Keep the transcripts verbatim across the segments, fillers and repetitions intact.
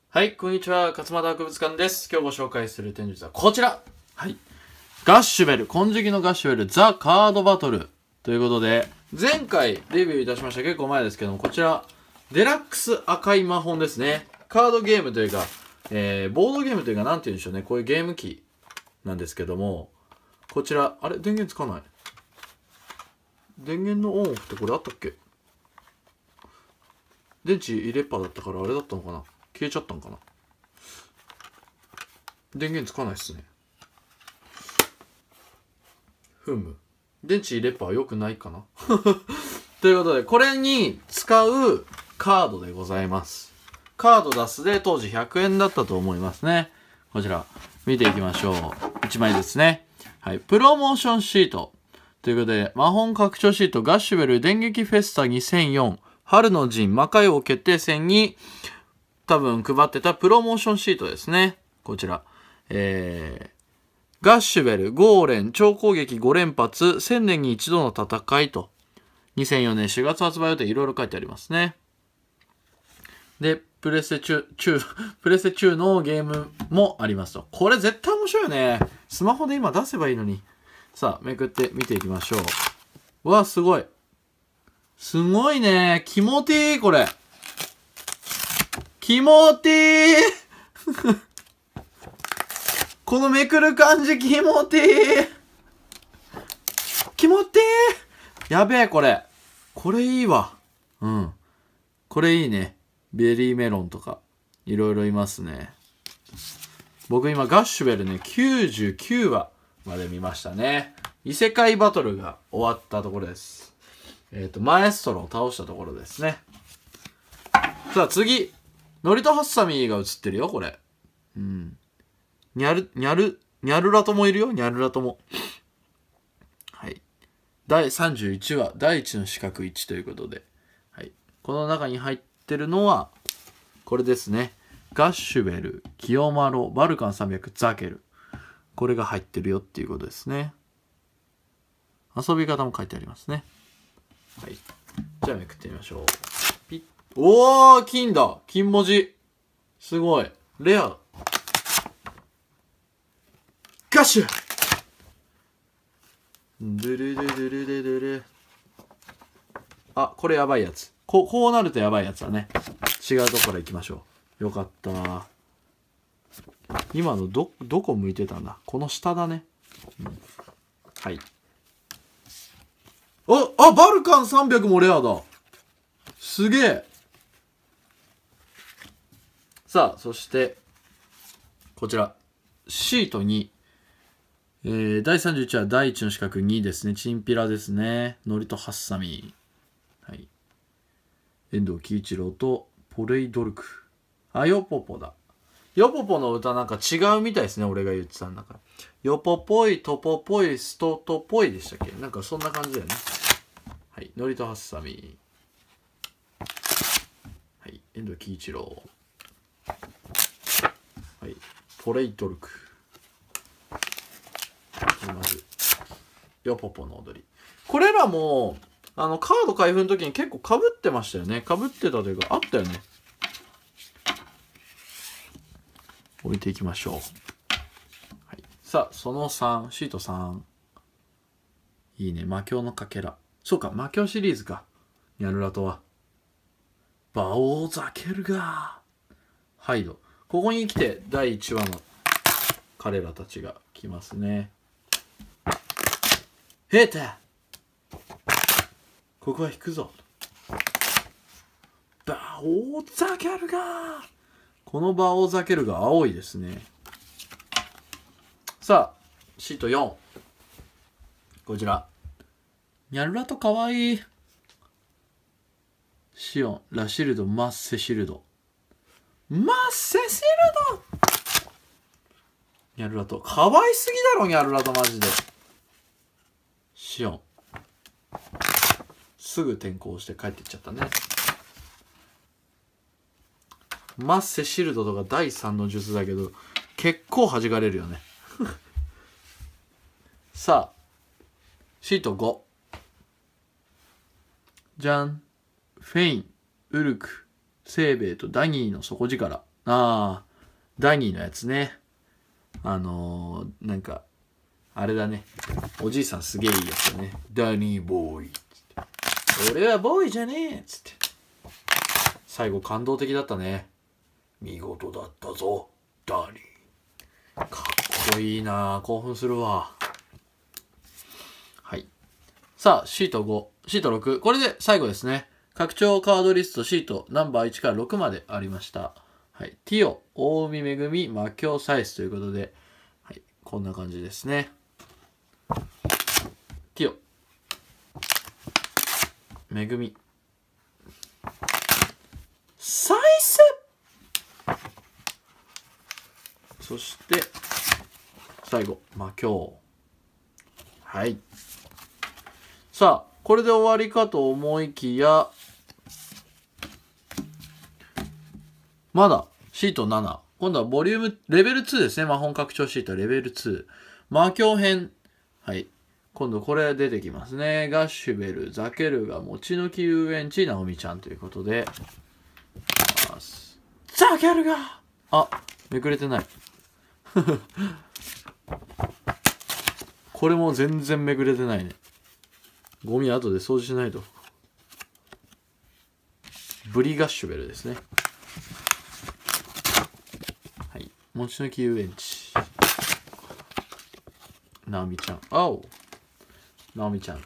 はい、こんにちは。勝俣博物館です。今日ご紹介する展示はこちら。はい。ガッシュベル、金色のガッシュベル、ザ・カードバトル。ということで、前回レビューいたしました。結構前ですけども、こちら、デラックス赤い魔法ですね。カードゲームというか、えー、ボードゲームというか、なんて言うんでしょうね。こういうゲーム機なんですけども、こちら、あれ電源つかない。電源のオンオフってこれあったっけ？電池入れっぱだったからあれだったのかな？消えちゃったんかな。電源つかないっすね。ふむ。電池入れっぱは良くないかなということで、これに使うカードでございます。カード出すで当時ひゃくえんだったと思いますね。こちら、見ていきましょう。いちまいですね。はい。プロモーションシート。ということで、魔法拡張シート、ガッシュベル電撃フェスタにせんよん、春の陣魔界王決定戦に多分配ってたプロモーションシートですね。こちら。えー、ガッシュベル、ゴーレン、超攻撃ご連発、せんねんに一度の戦いと、にせんよねんしがつ発売予定いろいろ書いてありますね。で、プレステ中、中、プレステ中のゲームもありますと。これ絶対面白いよね。スマホで今出せばいいのに。さあ、めくって見ていきましょう。うわ、すごい。すごいね。気持ちいい、これ。気持ちいいこのめくる感じ気持ちいい気持ちいいやべえ、これ。これいいわ。うん。これいいね。ベリーメロンとか。いろいろいますね。僕今ガッシュベルね、きゅうじゅうきゅうわまで見ましたね。異世界バトルが終わったところです。えっと、マエストロを倒したところですね。さあ次。ノリとハッサミーが映ってるよ、これ。うん。ニャル、ニャル、ニャルラトもいるよ、ニャルラトも。はい。だいさんじゅういちわ、第一の四角いちということで。はい。この中に入ってるのは、これですね。ガッシュベル、キヨマロ、バルカンさんびゃく、ザケル。これが入ってるよっていうことですね。遊び方も書いてありますね。はい。じゃあめくってみましょう。ピッ。おー、金だ。金文字。すごい。レア。ガッシュドゥルドゥルルルルル。あ、これやばいやつ。こう、こうなるとやばいやつだね。違うところ行きましょう。よかった。今のど、どこ向いてたんだ？この下だね。うん、はい。あ、あ、バルカンさんびゃくもレアだ。すげえ。さあ、そして、こちら。シートに、えー、だいさんじゅういちわ、第一の四角にですね。チンピラですね。ノリとハッサミ。はい。遠藤喜一郎とポレイドルク。あ、ヨポポだ。ヨポポの歌なんか違うみたいですね。俺が言ってたんだから。ヨポポイ、トポポイ、ストトポイでしたっけ？なんかそんな感じだよね。はい。ノリとハッサミ。はい。遠藤喜一郎。はい。ポレイドルク。まず、ヨポポの踊り。これらも、あの、カード開封の時に結構被ってましたよね。被ってたというか、あったよね。置いていきましょう。はい、さあ、そのさん、シートさん。いいね。魔境のかけら。そうか、魔境シリーズか。ニャルラトは。バオーザケルガー。ハイド。ここに来て、だいいちわの彼らたちが来ますね。ヘータここは引くぞ。バオーザケルガー。このバオーザケルガー青いですね。さあ、シートよん。こちら。ニャルラトかわいい。シオン、ラシルド、マッセシルド。マッセシルドニャルラト。かわいすぎだろ、ニャルラトマジで。シオン。すぐ転校して帰っていっちゃったね。マッセシルドとかだいさんの術だけど、結構弾かれるよね。さあ、シートご。じゃん。フェイン、ウルク、 生兵衛とダニーの底力。ああ、ダニーのやつね。あのー、なんか、あれだね。おじいさんすげえいいやつだね。ダニーボーイ。俺はボーイじゃねえつって。最後感動的だったね。見事だったぞ、ダニー。かっこいいな、興奮するわ。はい。さあ、シートご、シートろく。これで最後ですね。拡張カードリストシートナンバーいちからろくまでありました。はい。ティオ、大海恵み、魔境サイスということで、はい。こんな感じですね。ティオ、恵み、サイス。そして、最後、魔境。はい。さあ、これで終わりかと思いきや、まだ、シートなな。今度はボリューム、レベルツーですね。魔法拡張シート、レベルツー。魔境編。はい。今度これ出てきますね。ガッシュベル、ザケルガ、もちのき遊園地、ナオミちゃんということで。ザケルガあ、めくれてない。これも全然めくれてないね。ゴミ後で掃除しないと。ブリガッシュベルですね。はい。もちのき遊園地。ナオミちゃん。青。ナオミちゃん。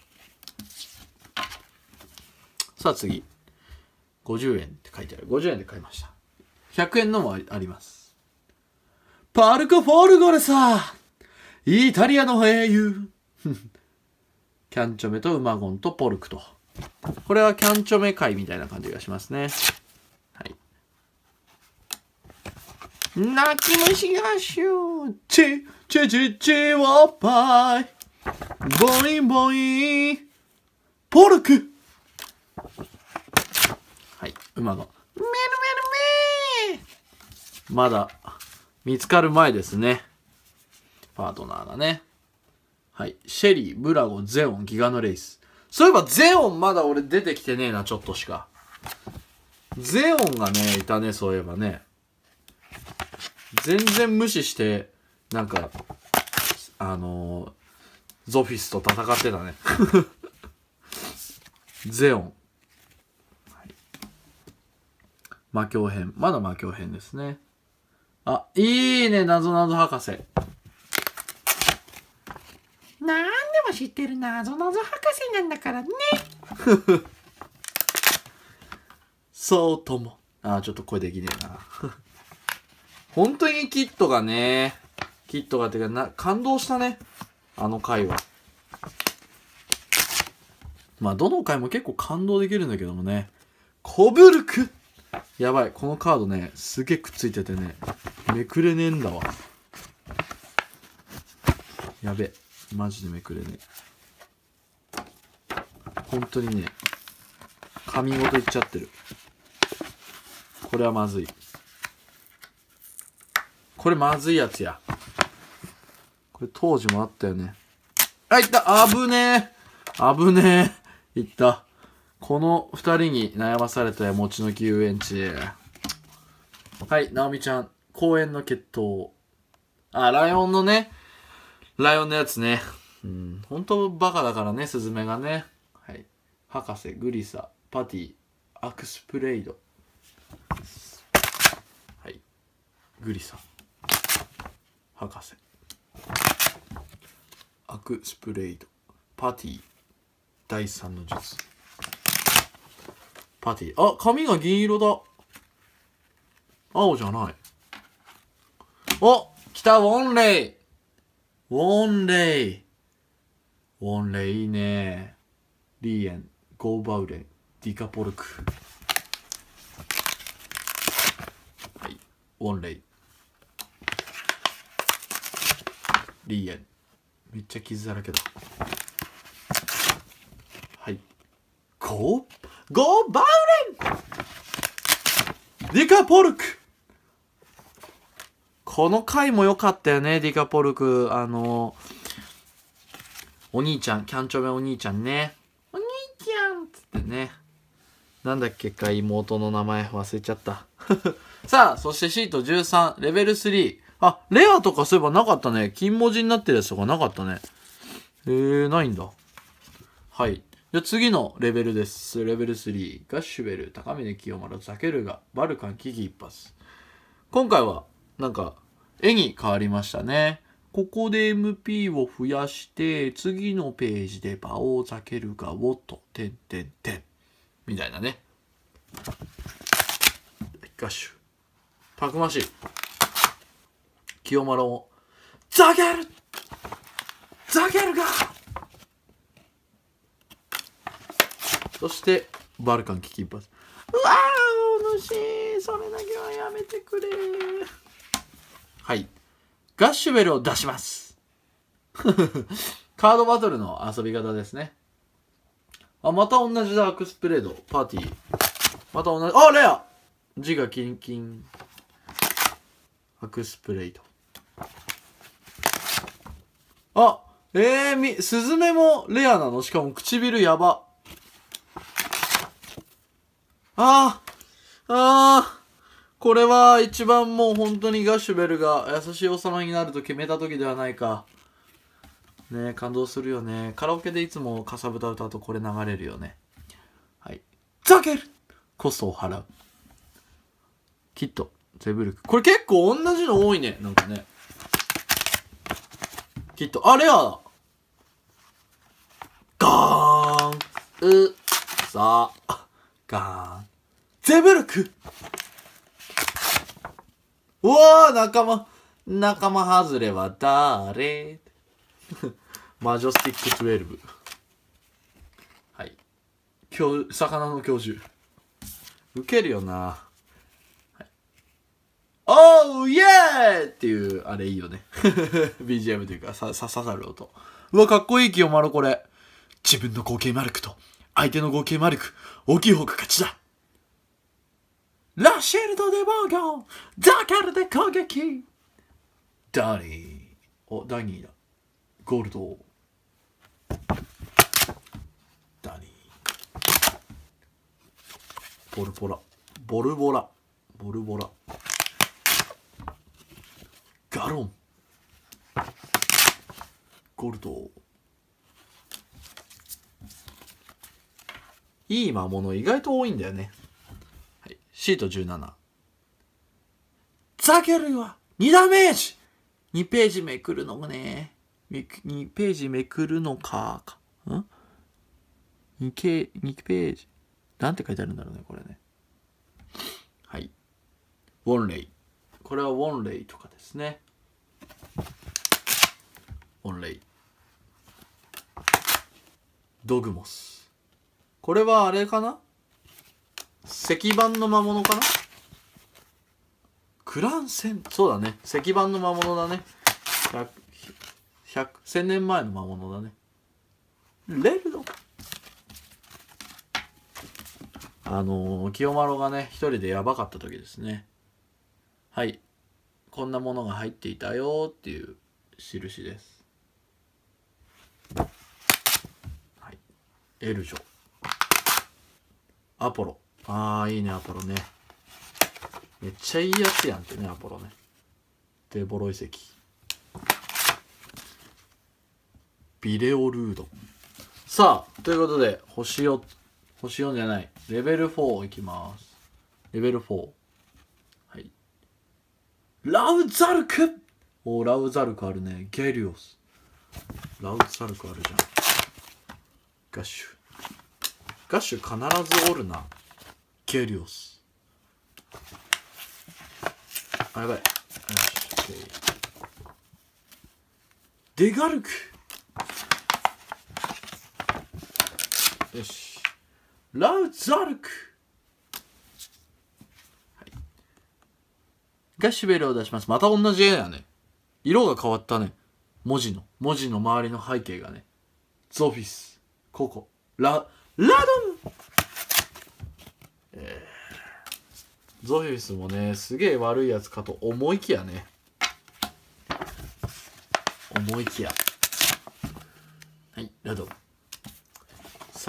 さあ次。ごじゅうえんって書いてある。ごじゅうえんで買いました。ひゃくえんのもあります。パルコ・フォルゴレサイタリアの英雄キャンチョメとウマゴンとポルクと。これはキャンチョメ会みたいな感じがしますね。はい。泣き虫がシューチチチチワッパイボインボインポルク。はい。ウマゴン。メルメルメーまだ見つかる前ですね。パートナーがね。はい。シェリー、ブラゴ、ゼオン、ギガノレイス。そういえばゼオンまだ俺出てきてねえな、ちょっとしか。ゼオンがね、いたね、そういえばね。全然無視して、なんか、あのー、ゾフィスと戦ってたね。ゼオン。はい、魔境編。まだ魔境編ですね。あ、いいね、なぞなぞ博士。なんでも知ってるなぞなぞ博士なんだからね。そうとも。あ、ちょっと声できねえな。本当にキットがね、キットがってかな、感動したね。あの回は。まあ、どの回も結構感動できるんだけどもね。コブルクやばい。このカードね、すげえくっついててね、めくれねえんだわ。やべ。マジでめくれねえ。本当にね、紙ごといっちゃってる。これはまずい。これまずいやつや。これ当時もあったよね。あ、いった危ねえ危ねえいった。この二人に悩まされたよ、もちのき遊園地。はい、ナオミちゃん。公園の決闘。あ、ライオンのね。ライオンのやつね。うん。本当バカだからね、スズメがね。はい。博士、グリサ、パティ、アクスプレイド。はい。グリサ。博士。アクスプレイド。パティ。第三の術。パティ。あ、髪が銀色だ。青じゃない。お、来た、ウォンレイ。ウォンレイ。ウォンレイいいね。リーエン、ゴーバウレン、ディカポルク。はい。ウォンレイ。リーエン。めっちゃ傷だらけだ。はい。ゴー、ゴーバウレンディカポルク。この回も良かったよね、ディカポルク。あの、お兄ちゃん、キャンチョメお兄ちゃんね。お兄ちゃんつってね。 なんだっけか、妹の名前忘れちゃった。さあ、そしてシートじゅうさん、レベルスリー。あ、レアとかそういえばなかったね。金文字になってるやつとかなかったね。えー、ないんだ。はい。じゃあ次のレベルです。レベルスリー。ガッシュベル、高峰清丸、ザケルガ、バルカン、危機一髪。今回は、なんか、絵に変わりましたね。ここで エムピー を増やして、次のページでバオザケルガをと、てんてんてん。みたいなね。ガッシュ。たくましい。清丸も、ザケルザケルガそして、バルカン危機一髪。うわー、お主、それだけはやめてくれ。はい。ガッシュベルを出します。カードバトルの遊び方ですね。あ、また同じダークスプレード。パーティー。また同じ。あ、レア字がキンキン。アクスプレイド。あ、えー、み、スズメもレアなの？しかも唇やば。あー、あー。これは一番もう本当にガッシュベルが優しい王様になると決めた時ではないか。ねえ、感動するよね。カラオケでいつもかさぶた歌うとこれ流れるよね。はい。ザケルコストを払う。キット、ゼブルク。これ結構同じの多いね。なんかね。キット、あ、レアだ。ガーン。う、さあ、ガーン。ゼブルクうわー、仲間、仲間外れは誰マジョスティックじゅうに。はい。教、魚の教授。ウケるよな。はい、おーイエーっていう、あれいいよね。ビージーエム というか、さ、さ、刺さる音。うわ、かっこいい清丸これ。自分の合計マルクと、相手の合計マルク、大きい方が勝ちだ。ラシェルドで防御ザカルで攻撃ダニー。お、ダニーだ。ゴールド。ダニー。ボルボラ。ボルボラ。ボルボラ。ガロン。ゴールド。いい魔物意外と多いんだよね。はい。シートじゅうなな。ザケルはにダメージ !に ページめくるのね。にページめくるのか。ん ?に ページ。なんて書いてあるんだろうね、これね。はい。ウォンレイ。これはウォンレイとかですね。ウォンレイ。ドグモス。これはあれかな？石板の魔物かな？クランセン。そうだね。石板の魔物だね。ひゃく、せんねんまえの魔物だね。レルド。あのー、清丸がね、一人でやばかった時ですね。はい。こんなものが入っていたよっていう印です。はい。エルジョ。アポロ。ああ、いいね、アポロね。めっちゃいいやつやんってね、アポロね。デボロ遺跡。ビレオルード。さあ、ということで、星よん、星よんじゃない。レベルよんいきます。レベルよん。はい。ラウザルクおー、ラウザルクあるね。ゲリオス。ラウザルクあるじゃん。ガッシュ。ガッシュ必ずおるな。ゲリオス。あ、やばい。よし、デガルク。よし。ラウザルク。はい。ガッシュベルを出します。また同じ絵だね。色が変わったね。文字の。文字の周りの背景がね。ゾフィス。ココ。ラ、ラドンえー、ゾフィスもね、すげえ悪いやつかと思いきやね。思いきや。はい、ラドン。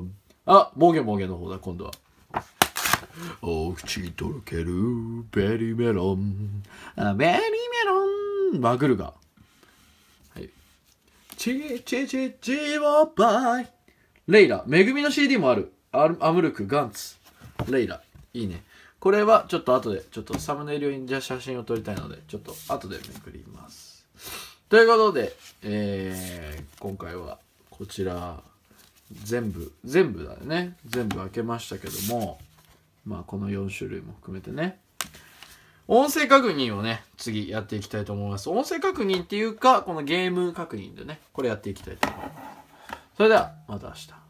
ン。あ、暴言暴言の方だ、今度は。お口とろけるベリーメロン。あベリーメロン。マグルガ。はい。チチチチをバイ。レイラ。めぐみの シーディー もある。アアムルク、ガンツ。レイラ。いいね。これはちょっと後で、ちょっとサムネイルにじゃ写真を撮りたいので、ちょっと後でめくります。ということで、えー、今回はこちら、全部、全部だよね。全部開けましたけども、まあこのよん種類も含めてね。音声確認をね、次やっていきたいと思います。音声確認っていうか、このゲーム確認でね、これやっていきたいと思います。それでは、また明日。